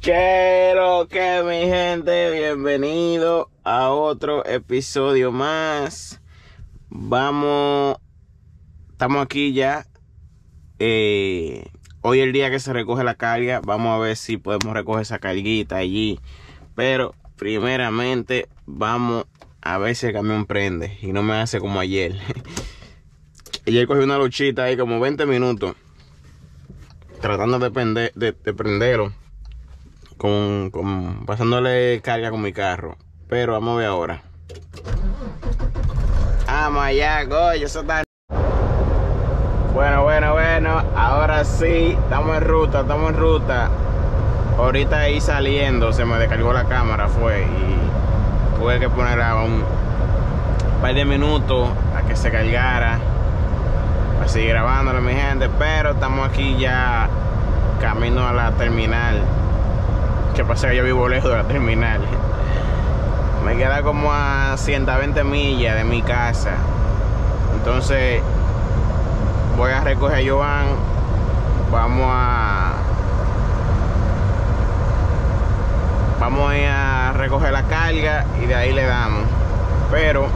¿Qué lo que, mi gente? Bienvenido a otro episodio más. Estamos aquí ya. Hoy es el día que se recoge la carga. Vamos a ver si podemos recoger esa carguita allí. Pero primeramente vamos a ver si el camión prende y no me hace como ayer. Ayer cogí una luchita ahí como 20 minutos tratando de prenderlo, pasándole carga con mi carro. Pero vamos a ver ahora. Vamos allá, coño, eso está. Bueno, ahora sí, estamos en ruta. Ahorita ahí saliendo, se me descargó la cámara, y tuve que poner a un par de minutos a que se cargara para seguir grabándolo, mi gente. Pero estamos aquí ya camino a la terminal. Que pasa que yo vivo lejos de la terminal. Me queda como a 120 millas de mi casa. Entonces voy a recoger a Joan. Vamos a ir a recoger la carga y de ahí le damos. Pero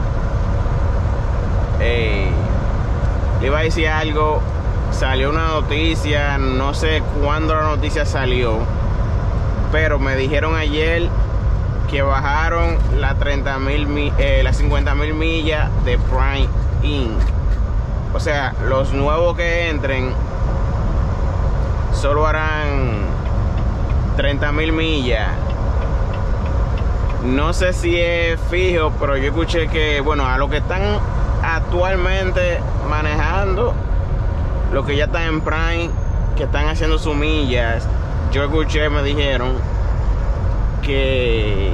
le iba a decir algo. Salió una noticia, no sé cuándo la noticia salió, pero me dijeron ayer que bajaron las 50,000 millas de Prime Inc. O sea, los nuevos que entren solo harán 30,000 millas. No sé si es fijo, pero yo escuché que, bueno, a los que están actualmente manejando, los que ya están en Prime, que están haciendo sus millas, yo escuché, me dijeron que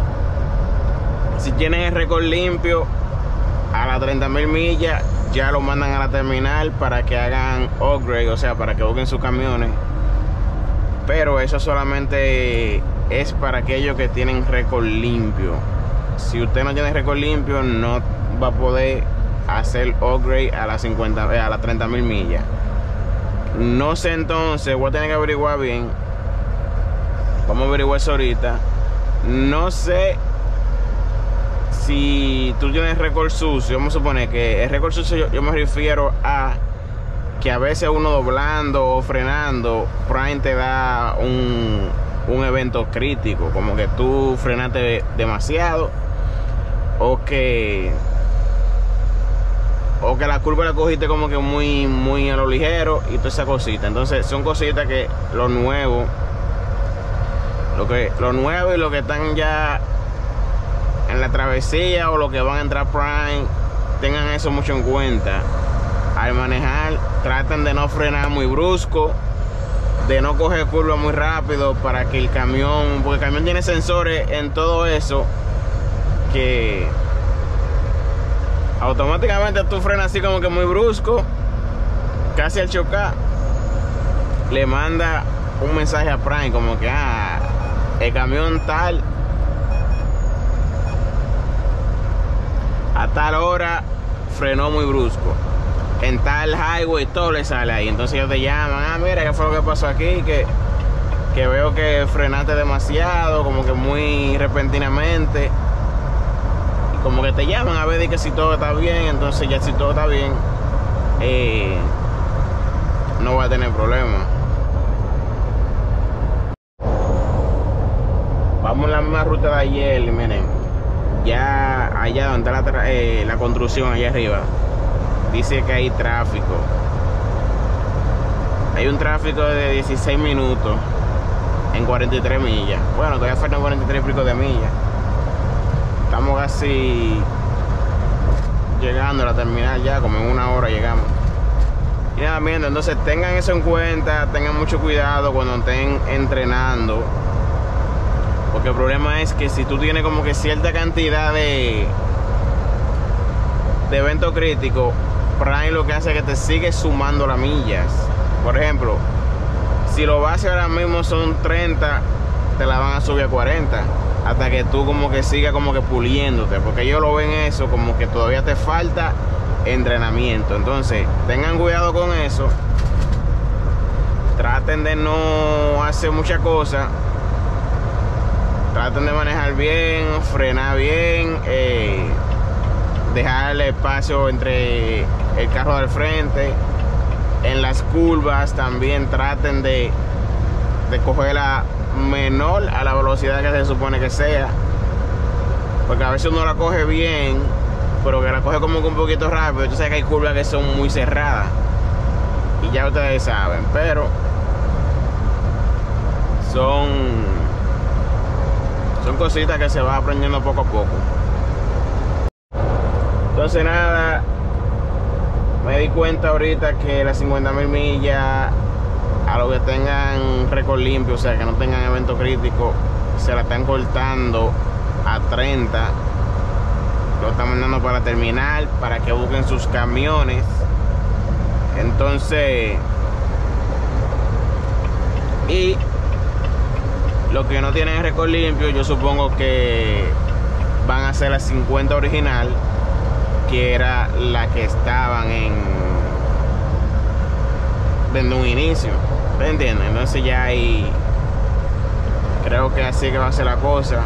si tienen el récord limpio a las 30,000 millas, ya lo mandan a la terminal para que hagan upgrade, o sea, para que busquen sus camiones. Pero eso solamente es para aquellos que tienen récord limpio. Si usted no tiene récord limpio, no va a poder hacer upgrade a las 30,000 millas. No sé, entonces voy a tener que averiguar bien. Vamos a averiguar eso ahorita. No sé si tú tienes récord sucio. Vamos a suponer que el récord sucio yo me refiero a que a veces uno doblando o frenando, Prime te da un evento crítico, como que tú frenaste demasiado o que la curva la cogiste como que muy a lo ligero y toda esa cosita. Entonces son cositas que lo nuevo y lo que están ya en la travesía o lo que van a entrar Prime, tengan eso mucho en cuenta al manejar. Traten de no frenar muy brusco, de no coger curva muy rápido, para que el camión, porque el camión tiene sensores en todo eso, que automáticamente tú frenas así como que muy brusco, casi al chocar, le manda un mensaje a Prime como que el camión tal a tal hora frenó muy brusco en tal highway, todo le sale ahí. Entonces ellos te llaman, mira, ¿qué fue lo que pasó aquí? Que veo que frenaste demasiado, como que muy repentinamente. Como que te llaman a ver de que si todo está bien. Entonces ya si todo está bien, no va a tener problema. Vamos en la misma ruta de ayer, miren. Ya allá donde está la construcción, allá arriba, dice que hay tráfico. Hay un tráfico de 16 minutos en 43 millas. Bueno, todavía faltan 43 y pico de millas. Estamos casi llegando a la terminal, ya como en una hora llegamos. Y nada, miren, entonces tengan eso en cuenta, tengan mucho cuidado cuando estén entrenando, porque el problema es que si tú tienes como que cierta cantidad de evento crítico, Prime lo que hace es que te sigue sumando las millas. Por ejemplo, si lo base ahora mismo son 30, te la van a subir a 40, hasta que tú como que sigas como que puliéndote, porque ellos lo ven eso como que todavía te falta entrenamiento. Entonces tengan cuidado con eso, traten de no hacer muchas cosas traten de manejar bien, frenar bien, dejarle espacio entre el carro del frente. En las curvas también traten de cogerla menor a la velocidad que se supone que sea, porque a veces uno la coge bien, pero que la coge como que un poquito rápido. Tú sabes que hay curvas que son muy cerradas y ya ustedes saben, pero son cositas que se va aprendiendo poco a poco. Entonces nada, me di cuenta ahorita que las 50.000 millas, a los que tengan récord limpio, o sea que no tengan evento crítico, se la están cortando a 30. Lo están mandando para la terminal para que busquen sus camiones. Entonces, y los que no tienen récord limpio, yo supongo que van a hacer la 50 original, que era la que estaban desde un inicio. ¿Me entienden? Entonces ya ahí creo que así que va a ser la cosa.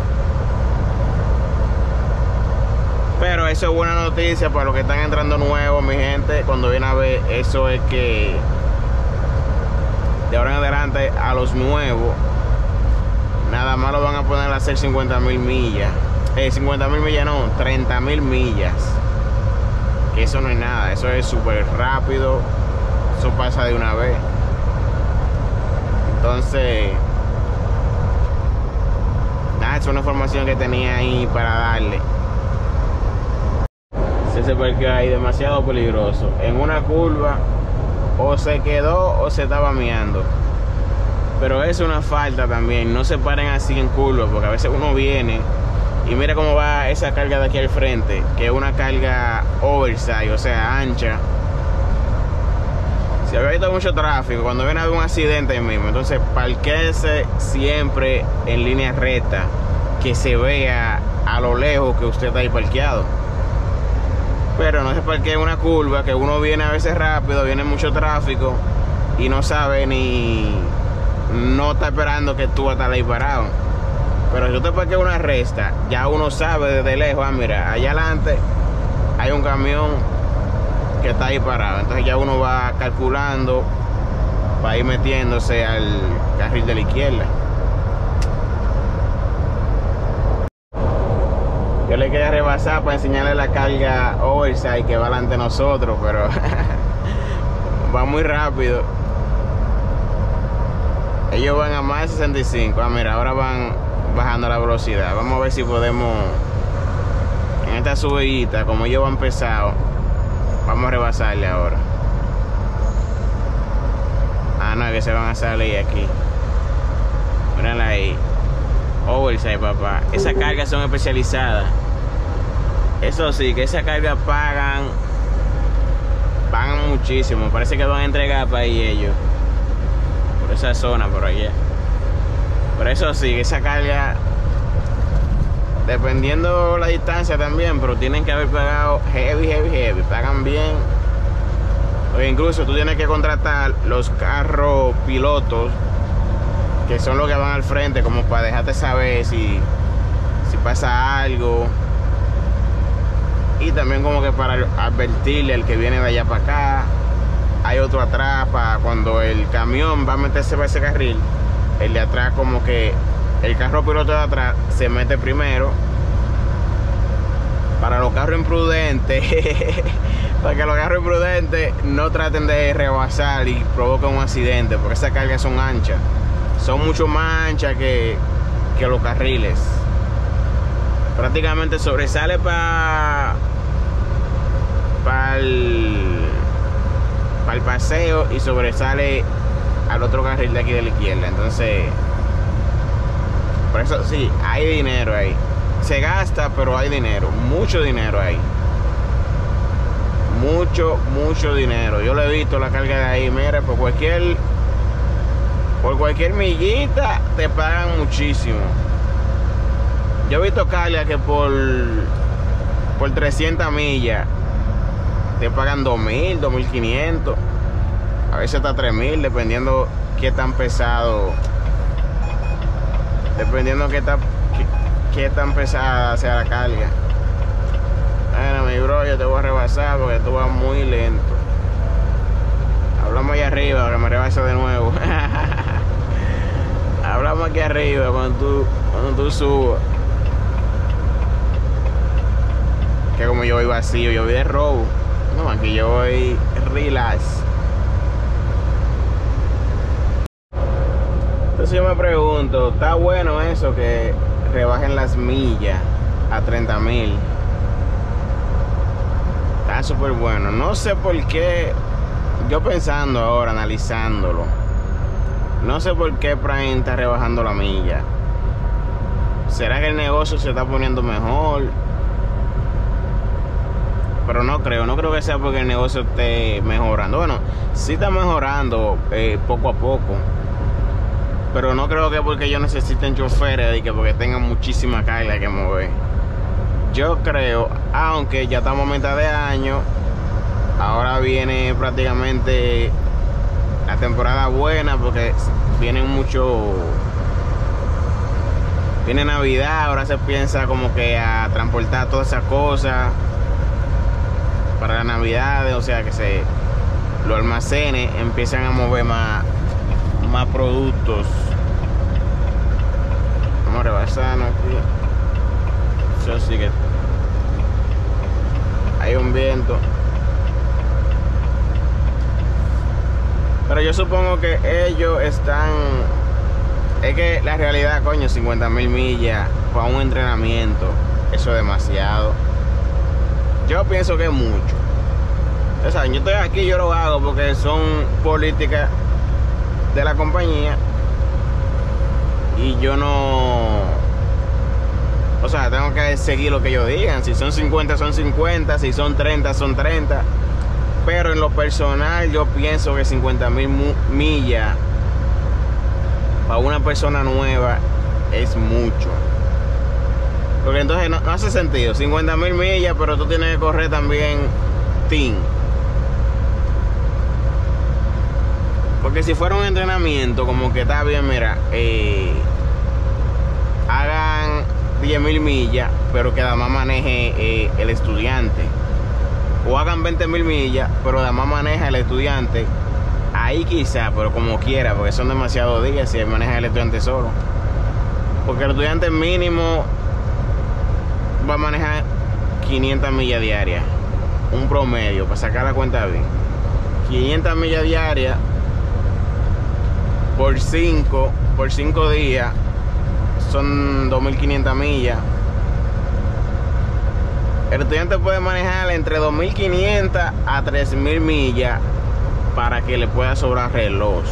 Pero eso es buena noticia para los que están entrando nuevos, mi gente. Cuando viene a ver, eso es que de ahora en adelante a los nuevos nada más lo van a poner a hacer 50.000 millas. 50.000 millas no, 30.000 millas. Que eso no es nada, eso es súper rápido. Eso pasa de una vez. Entonces, nada, es una información que tenía ahí para darle. Ese parque ahí demasiado peligroso. En una curva o se quedó o se estaba meando. Pero es una falta también. No se paren así en curva, porque a veces uno viene y mira cómo va esa carga de aquí al frente, que es una carga oversize, o sea, ancha. Si había visto mucho tráfico, cuando viene a haber un accidente ahí mismo, entonces parquéese siempre en línea recta, que se vea a lo lejos que usted está ahí parqueado. Pero no se parquee en una curva, que uno viene a veces rápido, viene mucho tráfico y no sabe ni... no está esperando que tú vas a estar ahí parado. Pero si usted parquea una recta, ya uno sabe desde lejos, mira, allá adelante hay un camión que está ahí parado. Entonces ya uno va calculando para ir metiéndose al carril de la izquierda. Yo le quería rebasar para enseñarle la carga oversize que va delante de nosotros, pero va muy rápido. Ellos van a más de 65. Mira, ahora van bajando la velocidad. Vamos a ver si podemos, en esta subidita, como ellos van pesados, vamos a rebasarle ahora. No, que se van a salir aquí. Mírala ahí. Oversize, papá. Esas cargas son especializadas. Eso sí, que esas cargas pagan muchísimo. Parece que van a entregar para ahí ellos, por esa zona, por allá. Pero eso sí, que esa carga, dependiendo la distancia también, pero tienen que haber pagado heavy. Pagan bien. O incluso tú tienes que contratar los carros pilotos, que son los que van al frente, como para dejarte saber si pasa algo. Y también como que para advertirle al que viene de allá para acá. Hay otro atrás para cuando el camión va a meterse para ese carril, el de atrás, como que el carro piloto de atrás se mete primero. Para los carros imprudentes para que los carros imprudentes no traten de rebasar y provoquen un accidente, porque esas cargas son anchas, son mucho más anchas que los carriles. Prácticamente sobresale para el paseo y sobresale al otro carril de aquí de la izquierda. Entonces, por eso sí, hay dinero ahí. Se gasta, pero hay dinero, mucho dinero ahí. Mucho dinero. Yo le he visto la carga de ahí. Mira, por cualquier millita te pagan muchísimo. Yo he visto cargas que por 300 millas te pagan 2.000, 2.500, a veces hasta 3.000, dependiendo qué tan pesado, dependiendo qué tan pesada sea la carga. Bueno, mi bro, yo te voy a rebasar porque tú vas muy lento. Hablamos allá arriba, que me rebase de nuevo. Hablamos aquí arriba cuando tú subas. Que como yo voy vacío, yo voy de robo. No, aquí yo voy relax. Entonces yo me pregunto, ¿está bueno eso que rebajen las millas a 30,000? Está súper bueno. No sé por qué, yo pensando ahora, analizándolo, no sé por qué Prime está rebajando la milla. ¿Será que el negocio se está poniendo mejor? Pero no creo que sea porque el negocio esté mejorando. Bueno, sí está mejorando poco a poco. Pero no creo que porque ellos necesiten choferes y que porque tengan muchísima carga que mover. Yo creo, aunque ya estamos a mitad de año, ahora viene prácticamente la temporada buena porque viene Navidad, ahora se piensa como que a transportar todas esas cosas para la Navidad, o sea que se lo almacenes, empiezan a mover más productos. Vamos a rebasarnos aquí. Eso sí que hay un viento. Pero yo supongo que ellos están... Es que la realidad, coño, 50,000 millas para un entrenamiento, eso es demasiado. Yo pienso que es mucho. O sea, yo estoy aquí, yo lo hago porque son políticas de la compañía. Y yo no... O sea, tengo que seguir lo que ellos digan. Si son 50, son 50. Si son 30, son 30. Pero en lo personal, yo pienso que 50,000 millas para una persona nueva es mucho. Porque entonces no hace sentido. 50,000 millas, pero tú tienes que correr también team. Porque si fuera un entrenamiento, como que está bien, mira, hagan 10,000 millas, pero que además maneje el estudiante. O hagan 20,000 millas, pero además maneja el estudiante. Ahí quizá, pero como quiera, porque son demasiados días si maneja el estudiante solo. Porque el estudiante mínimo va a manejar 500 millas diarias. Un promedio, para sacar la cuenta bien. 500 millas diarias por 5 días son 2,500 millas. El estudiante puede manejar entre 2,500 a 3,000 millas para que le pueda sobrar reloj.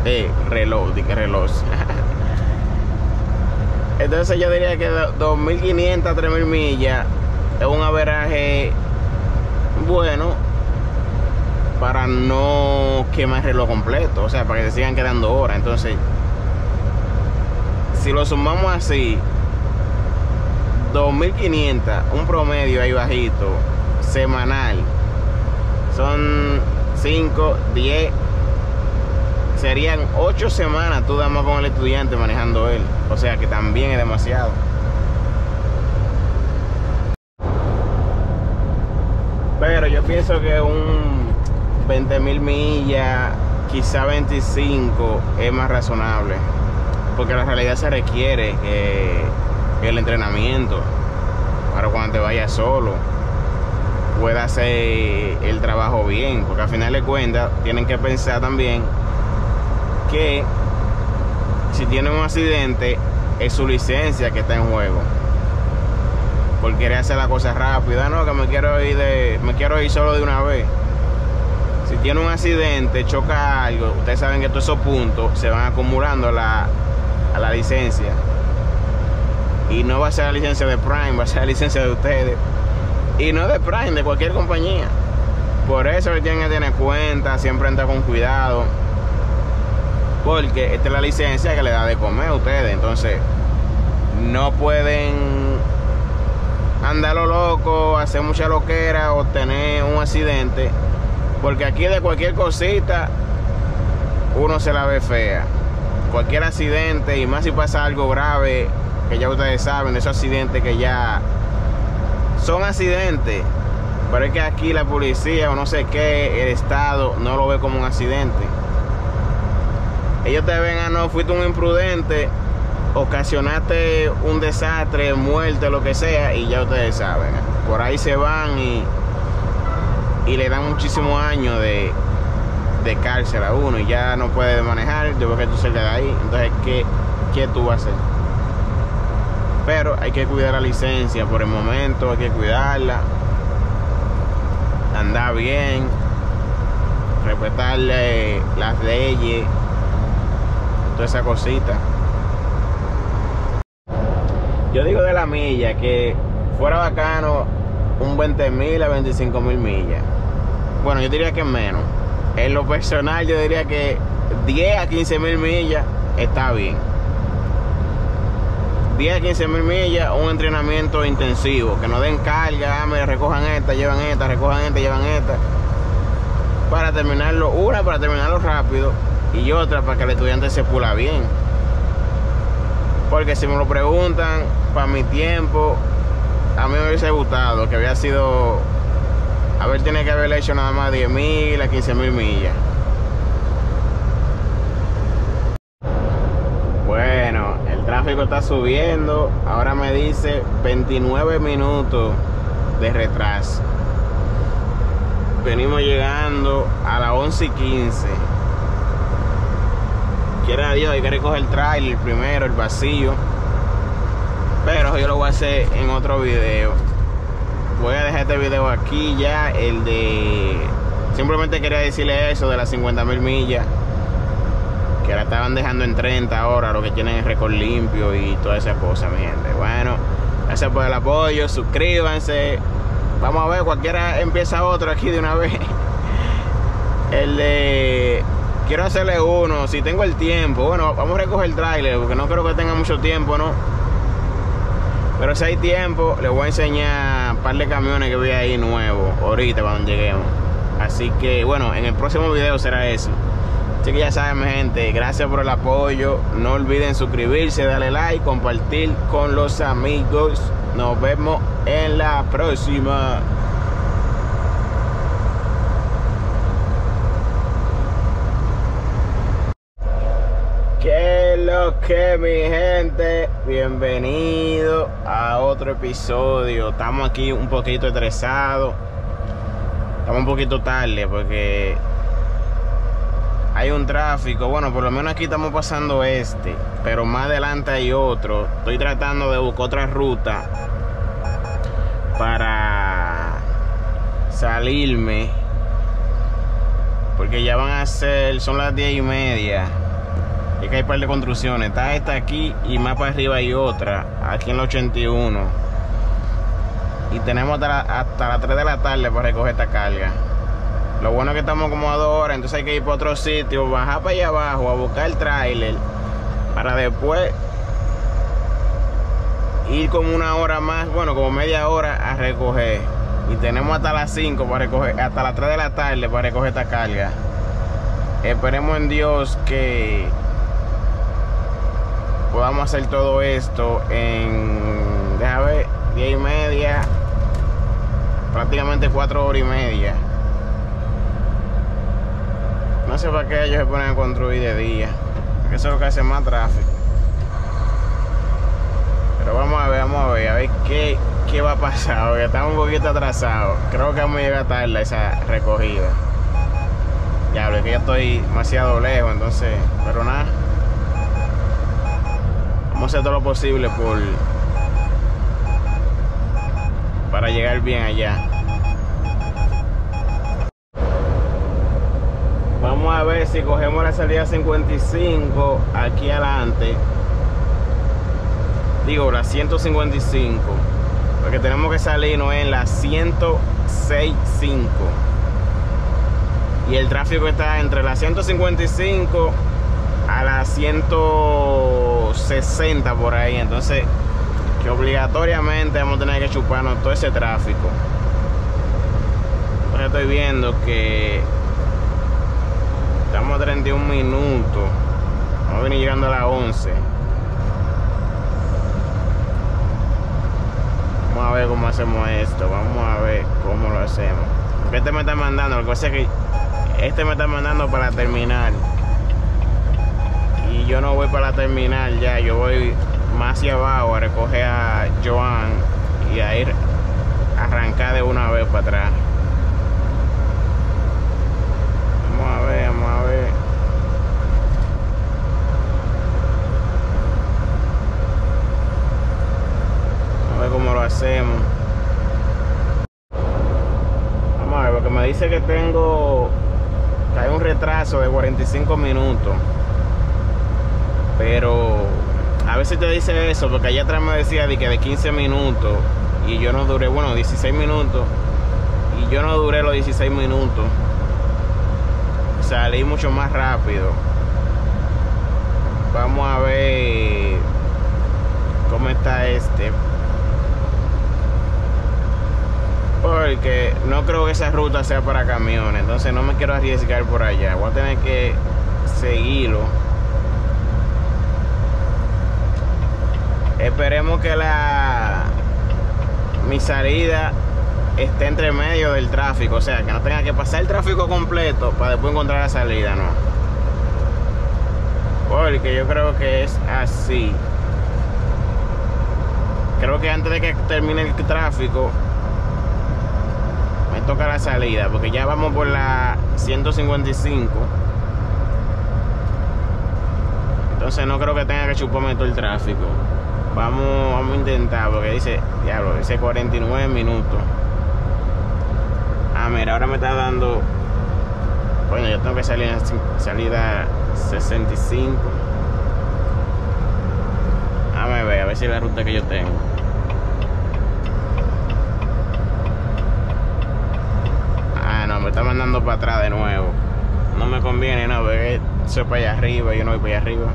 Entonces yo diría que 2,500 a 3,000 millas es un averaje bueno para no quemar el reloj completo, o sea, para que se sigan quedando horas. Entonces, si lo sumamos así, 2,500, un promedio ahí bajito, semanal, son 5, 10, serían 8 semanas tú das más con el estudiante manejando él. O sea que también es demasiado. Pero yo pienso que un 20,000 millas, quizá 25, es más razonable. Porque la realidad se requiere el entrenamiento para cuando te vayas solo pueda hacer el trabajo bien, porque al final de cuentas tienen que pensar también que si tienen un accidente es su licencia que está en juego por querer hacer la cosa rápida. No, que me quiero ir solo de una vez. Si tiene un accidente, choca algo, ustedes saben que todos esos puntos se van acumulando a la licencia. Y no va a ser la licencia de Prime, va a ser la licencia de ustedes. Y no de Prime, de cualquier compañía. Por eso que tienen que tener cuenta, siempre andar con cuidado. Porque esta es la licencia que le da de comer a ustedes. Entonces, no pueden andar lo loco, hacer mucha loquera o tener un accidente. Porque aquí de cualquier cosita, uno se la ve fea. Cualquier accidente, y más si pasa algo grave, que ya ustedes saben, esos accidentes que ya son accidentes, pero es que aquí la policía o no sé qué, el estado no lo ve como un accidente. Ellos te ven, no, fuiste un imprudente, ocasionaste un desastre, muerte, lo que sea, y ya ustedes saben, por ahí se van y le dan muchísimos años de cárcel a uno y ya no puede manejar después que tú salgas de ahí. Entonces, ¿qué tú vas a hacer? Pero hay que cuidar la licencia por el momento, hay que cuidarla, andar bien, respetarle las leyes, toda esa cosita. Yo digo de la milla que fuera bacano un 20.000 a 25.000 millas. Bueno, yo diría que menos. En lo personal yo diría que 10 a 15.000 millas está bien. 10 a 15.000 millas, un entrenamiento intensivo, que no den carga, me recojan esta, llevan esta, recojan esta, llevan esta, para terminarlo, una para terminarlo rápido y otra para que el estudiante se pula bien. Porque si me lo preguntan, para mi tiempo, a mí me hubiese gustado que había sido, tiene que haber hecho nada más 10.000 a 15.000 millas. Bueno, el tráfico está subiendo, ahora me dice 29 minutos de retraso. Venimos llegando a las 11:15. Quiera Dios, hay que recoger el trailer primero, el vacío, pero yo lo voy a hacer en otro video. Voy a dejar este video aquí ya, el de... Simplemente quería decirle eso de las 50.000 millas, que la estaban dejando en 30 ahora, lo que tienen es récord limpio y toda esa cosa, mi gente. Bueno, gracias por el apoyo, suscríbanse. Vamos a ver, cualquiera empieza otro aquí de una vez. El de... Quiero hacerle uno, si tengo el tiempo. Bueno, vamos a recoger el tráiler, porque no creo que tenga mucho tiempo, ¿no? Pero si hay tiempo, les voy a enseñar un par de camiones que vi ahí nuevos ahorita cuando lleguemos. Así que, bueno, en el próximo video será eso. Así que ya saben, mi gente, gracias por el apoyo. No olviden suscribirse, darle like, compartir con los amigos. Nos vemos en la próxima. ¿Qué es lo que, mi gente? Bienvenido a otro episodio. Estamos aquí un poquito estresados. Estamos un poquito tarde porque hay un tráfico. Bueno, por lo menos aquí estamos pasando pero más adelante hay otro. Estoy tratando de buscar otra ruta para salirme, porque ya van a ser, son las 10:30. Y que hay un par de construcciones. Está esta aquí y más para arriba hay otra, aquí en la 81. Y tenemos hasta las 3 de la tarde para recoger esta carga. Lo bueno es que estamos como a 2 horas, entonces hay que ir para otro sitio, bajar para allá abajo a buscar el tráiler, para después ir como 1 hora más, bueno, como media hora a recoger. Y tenemos hasta las 5 para recoger, hasta las 3 de la tarde para recoger esta carga. Esperemos en Dios que podamos hacer todo esto en, déjame ver, 10:30, prácticamente 4 horas y media. No sé para qué ellos se ponen a construir de día, porque eso es lo que hace más tráfico. Pero vamos a ver qué va a pasar, porque estamos un poquito atrasados. Creo que vamos a llegar tarde a esa recogida. Ya, porque ya estoy demasiado lejos, entonces, pero nada. Vamos a hacer todo lo posible para llegar bien allá. Vamos a ver si cogemos la salida 55 aquí adelante. Digo, la 155. Porque tenemos que salirnos en la 106.5. Y el tráfico está entre la 155 a la 160 por ahí. Entonces, que obligatoriamente vamos a tener que chuparnos todo ese tráfico. Entonces estoy viendo que estamos a 31 minutos. Vamos a venir llegando a las 11. ver cómo hacemos esto. Vamos a ver cómo lo hacemos. Porque este me está mandando, lo que pasa es que este me está mandando para la terminal. Y yo no voy para la terminal ya, yo voy más hacia abajo a recoger a Joan y a ir a arrancar de una vez para atrás. Vamos a ver, vamos a ver. Vamos a ver cómo lo hacemos. Vamos a ver, porque me dice que hay un retraso de 45 minutos. Pero a veces te dice eso, porque allá atrás me decía de 15 minutos y yo no duré, bueno, 16 minutos y yo no duré los 16 minutos. Salí mucho más rápido. Vamos a ver cómo está este, porque no creo que esa ruta sea para camiones, entonces no me quiero arriesgar por allá. Voy a tener que seguirlo. Esperemos que mi salida esté entre medio del tráfico, o sea, que no tenga que pasar el tráfico completo para después encontrar la salida, no. Porque yo creo que es así. Creo que antes de que termine el tráfico me toca la salida, porque ya vamos por la 155. Entonces no creo que tenga que chuparme todo el tráfico. Vamos a intentar, porque dice 49 minutos. Ah, mira, ahora me está dando. Bueno, yo tengo que salir en salida 65. A ver si es la ruta que yo tengo. Ah, no, me está mandando para atrás de nuevo. No me conviene, no, porque soy para allá arriba y yo no voy para allá arriba.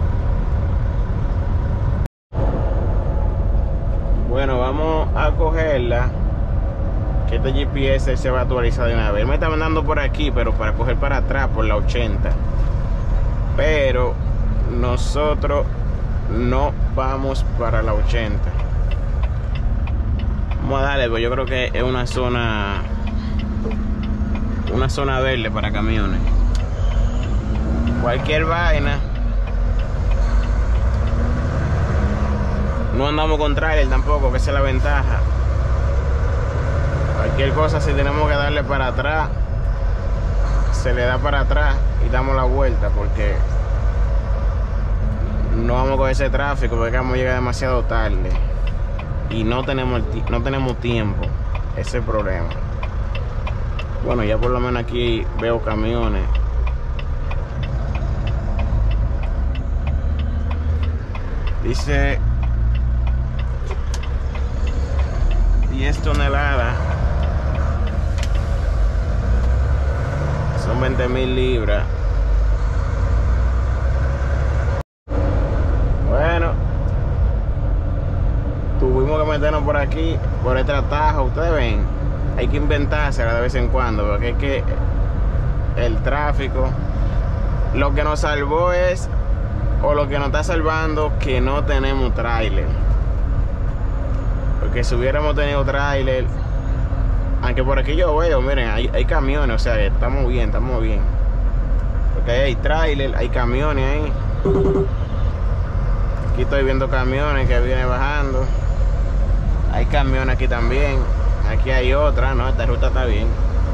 Bueno, vamos a cogerla, que este GPS se va a actualizar de una vez. Él me está mandando por aquí, pero para coger para atrás por la 80. Pero nosotros no vamos para la 80. Vamos a darle, pues yo creo que es una zona verde para camiones. Cualquier vaina. No andamos con trailer tampoco, que esa es la ventaja. Cualquier cosa, si tenemos que darle para atrás, se le da para atrás y damos la vuelta, porque no vamos con ese tráfico, porque vamos a llegar demasiado tarde y no tenemos tiempo. Ese es el problema. Bueno, ya por lo menos aquí veo camiones. Dice 10 toneladas. Son 20,000 libras. Bueno, tuvimos que meternos por aquí, por este atajo. Ustedes ven, hay que inventársela de vez en cuando, porque es que el tráfico, lo que nos salvó es, o lo que nos está salvando, que no tenemos tráiler. Porque si hubiéramos tenido tráiler, aunque por aquí yo veo, miren, hay camiones, o sea, que estamos bien. Porque ahí hay tráiler, hay camiones ahí. Aquí estoy viendo camiones que vienen bajando. Hay camiones aquí también. Aquí hay otra, no, esta ruta está bien.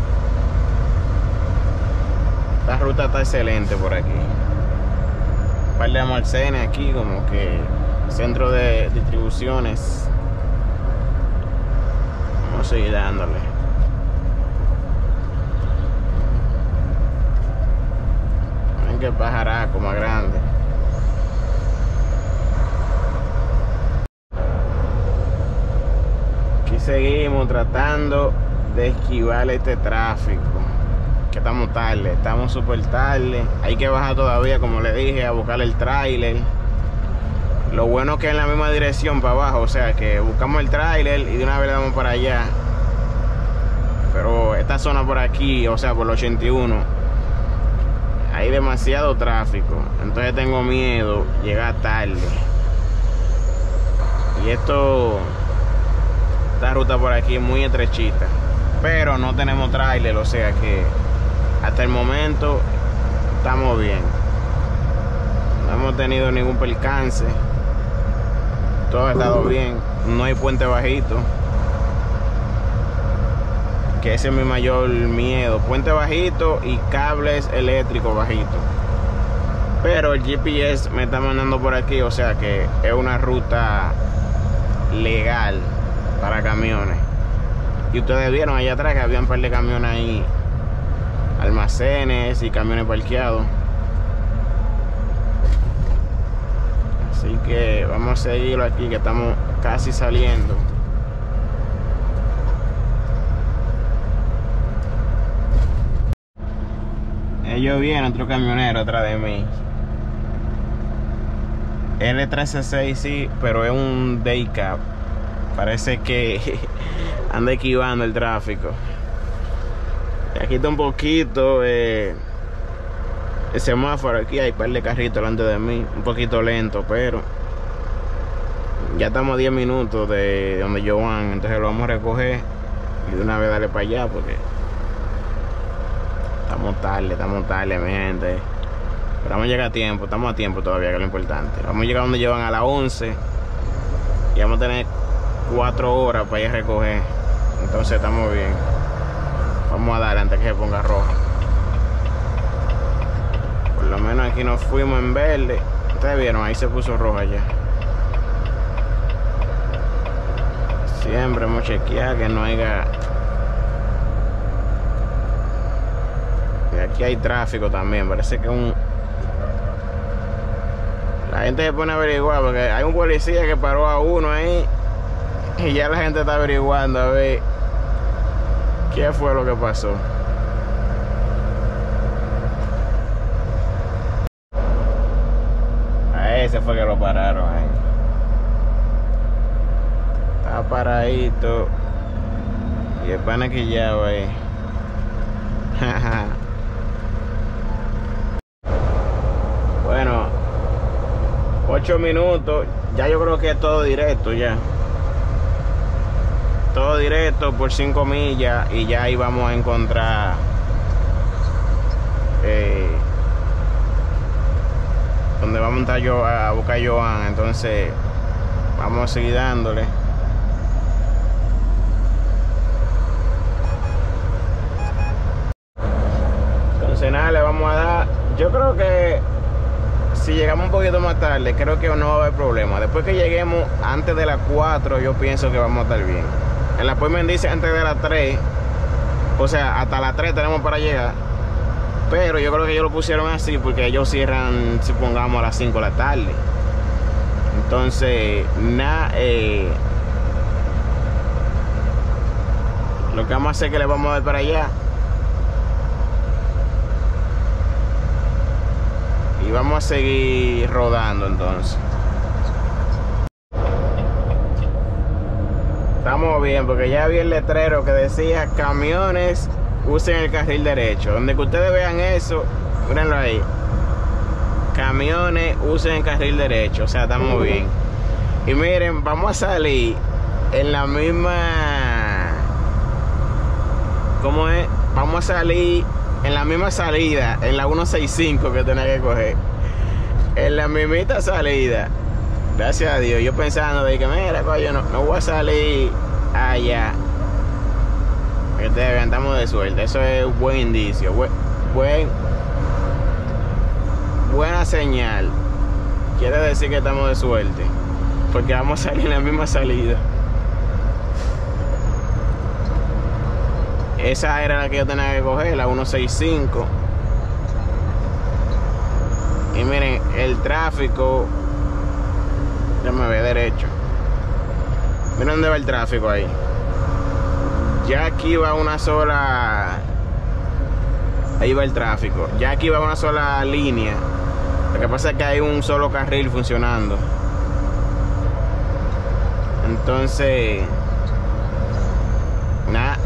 Esta ruta está excelente por aquí. Un par de almacenes aquí, como que centro de distribuciones. Vamos a seguir dándole. Miren qué pajaraco más grande. Aquí seguimos tratando de esquivar este tráfico, que estamos tarde, estamos súper tarde. Hay que bajar todavía, como le dije, a buscar el tráiler. Lo bueno es que es en la misma dirección para abajo, o sea que buscamos el tráiler y de una vez le damos para allá. Pero esta zona por aquí, o sea por el 81, hay demasiado tráfico, entonces tengo miedo llegar tarde. Y esta esta ruta por aquí es muy estrechita, pero no tenemos tráiler, o sea que hasta el momento estamos bien. No hemos tenido ningún percance, todo ha estado bien, no hay puente bajito, que ese es mi mayor miedo, puente bajito y cables eléctricos bajitos. Pero el GPS me está mandando por aquí, o sea que es una ruta legal para camiones. Y ustedes vieron allá atrás que había un par de camiones ahí, almacenes y camiones parqueados. Así que vamos a seguirlo aquí, que estamos casi saliendo. Ellos vienen, otro camionero atrás de mí. L1366 sí, pero es un day cab. Parece que anda esquivando el tráfico. Y aquí está un poquito el semáforo. Aquí hay un par de carritos delante de mí, un poquito lento, pero ya estamos a 10 minutos de donde yo van. Entonces lo vamos a recoger y de una vez darle para allá, porque estamos tarde, mi gente. Pero vamos a llegar a tiempo, estamos a tiempo todavía, que es lo importante. Vamos a llegar donde llevan a las 11 y vamos a tener 4 horas para ir a recoger. Entonces estamos bien. Vamos a darle antes que se ponga roja. Por lo menos aquí nos fuimos en verde. Ustedes vieron, ahí se puso roja ya. Siempre hemos chequeado que no haya. Y aquí hay tráfico también, parece que la gente se pone a averiguar, porque hay un policía que paró a uno ahí y ya la gente está averiguando a ver qué fue lo que pasó. A ese fue que lo pararon ahí. Estaba paradito y el pana quillado ahí. Bueno, 8 minutos, ya yo creo que es todo directo ya. Todo directo por 5 millas y ya ahí vamos a encontrar donde vamos a estar yo a buscar a Joan. Entonces vamos a seguir dándole. Entonces nada, le vamos a dar. Yo creo que si llegamos un poquito más tarde, creo que no va a haber problema. Después que lleguemos antes de las 4, yo pienso que vamos a estar bien. El appointment dice antes de las 3, o sea, hasta las 3 tenemos para llegar. Pero yo creo que ellos lo pusieron así porque ellos cierran, supongamos, a las 5 de la tarde. Entonces, lo que vamos a hacer es que le vamos a dar para allá. Y vamos a seguir rodando entonces. Estamos bien, porque ya vi el letrero que decía camiones usen el carril derecho. Donde que ustedes vean eso, mírenlo ahí. Camiones usen el carril derecho, o sea, estamos bien. Y miren, vamos a salir en la misma. ¿Cómo es? Vamos a salir en la misma salida, en la 165 que tenía que coger. En la mismita salida. Gracias a Dios. Yo pensando de que, mira, coño, no voy a salir allá. Que te vean, estamos de suerte. Eso es un buen indicio. Buena señal. Quiere decir que estamos de suerte. Porque vamos a salir en la misma salida. Esa era la que yo tenía que coger, la 165. Y miren, el tráfico. Déjame ver derecho. Miren dónde va el tráfico ahí. Ya aquí va una sola. Ahí va el tráfico. Ya aquí va una sola línea. Lo que pasa es que hay un solo carril funcionando. Entonces, nada.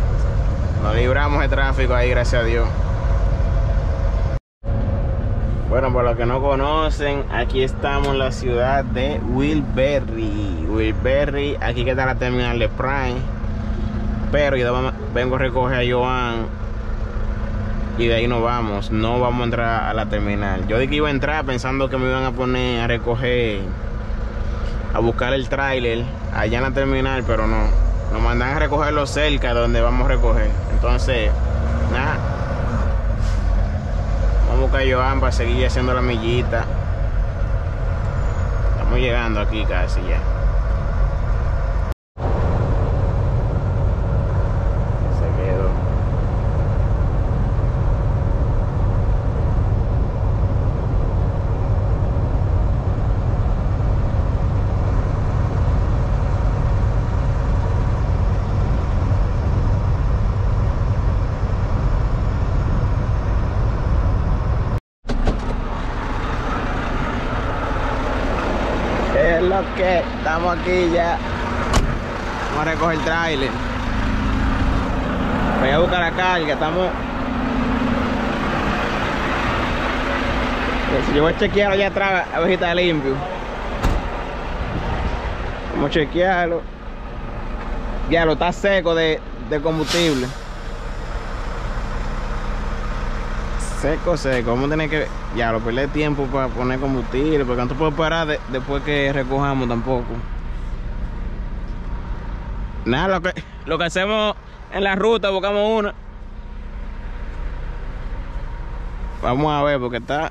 Nos libramos de tráfico ahí, gracias a Dios. Bueno, para los que no conocen, aquí estamos en la ciudad de Wilberry. Wilberry, aquí que está la terminal de Prime. Pero yo vengo a recoger a Joan y de ahí nos vamos. No vamos a entrar a la terminal. Yo dije que iba a entrar pensando que me iban a poner a recoger, a buscar el tráiler allá en la terminal, pero no. Nos mandan a recogerlo cerca de donde vamos a recoger. Entonces, nada. Vamos a buscar a Joan para seguir haciendo la millita. Estamos llegando aquí casi ya. Se quedó. ¿Qué es lo que? Estamos aquí ya. Vamos a recoger el tráiler. Voy a buscar la carga. Estamos. Si yo voy a chequearlo allá atrás, a ver si está limpio. Vamos a chequearlo. Ya lo está seco de combustible. Seco. Vamos a tener que ya lo perder tiempo para poner combustible, porque no te puedes parar después que recojamos tampoco. Nada, lo que hacemos en la ruta, buscamos una. Vamos a ver, porque está.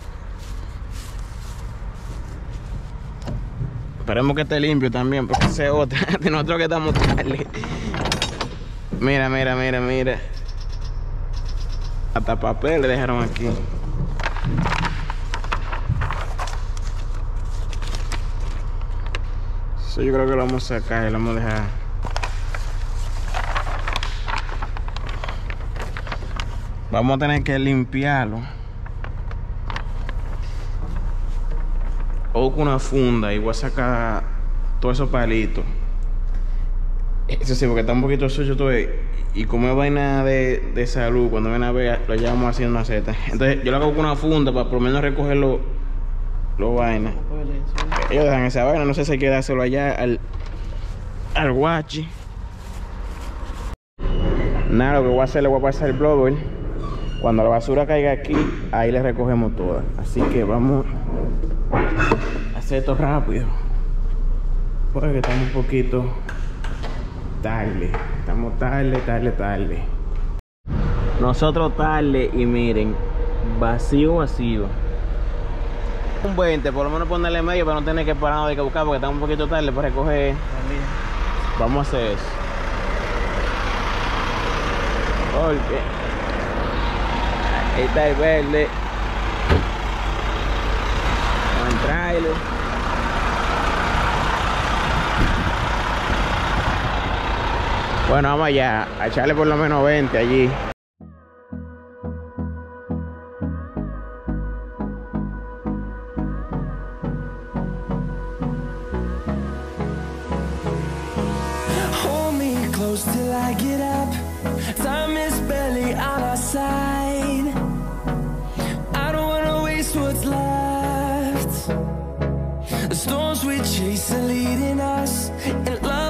Esperemos que esté limpio también, porque esa es otra de nosotros que estamos tarde. Mira. Hasta papel le dejaron aquí. Eso yo creo que lo vamos a sacar y lo vamos a dejar. Vamos a tener que limpiarlo. O con una funda y voy a sacar todos esos palitos. Eso sí, porque está un poquito sucio todo. Y como es vaina de salud, cuando ven a ver, lo llevamos haciendo una seta. Entonces yo lo hago con una funda para por lo menos recoger los vainas. Ellos dejan esa vaina, no sé si hay que dárselo allá al guachi. Nada, lo que voy a hacer, le voy a pasar el blower. Cuando la basura caiga aquí, ahí le recogemos toda. Así que vamos a hacer esto rápido, porque estamos un poquito tarde. Estamos tarde. Nosotros tarde y miren, vacío. Un 20, por lo menos ponerle medio para no tener que parar de que buscar, porque estamos un poquito tarde para recoger. Vamos a hacer eso. Porque ahí está el verde. Vamos a entrarlo. Bueno, vamos allá, a echarle por lo menos 20 allí. Hold me close till I get up. Time is barely on our side. I don't wanna waste what's left. The storms we chase are leading us, and love